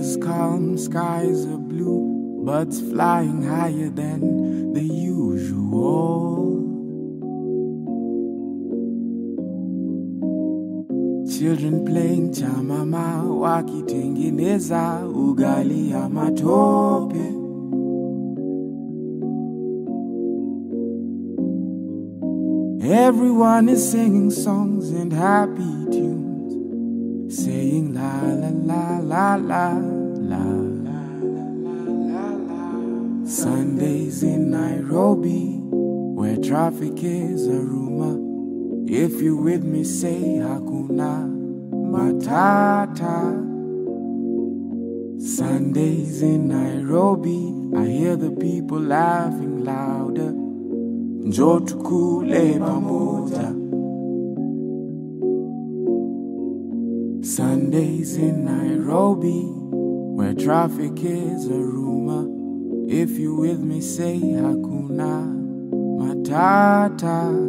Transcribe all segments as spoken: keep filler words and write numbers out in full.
is calm, skies are blue, birds flying higher than the usual. Children playing chamama, wakitengeneza ugali ya matope. Everyone is singing songs and happy tunes, saying la la la la la la la la la la. Sundays in Nairobi, where traffic is a rumor. If you with me, say Hakuna Matata. Sundays in Nairobi, I hear the people laughing louder. Njoo tukule pamoja. Sundays in Nairobi, where traffic is a rumor. If you with me, say Hakuna Matata.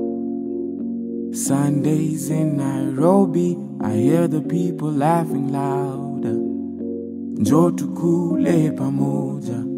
Sundays in Nairobi, I hear the people laughing louder. Njoo tukule pamoja.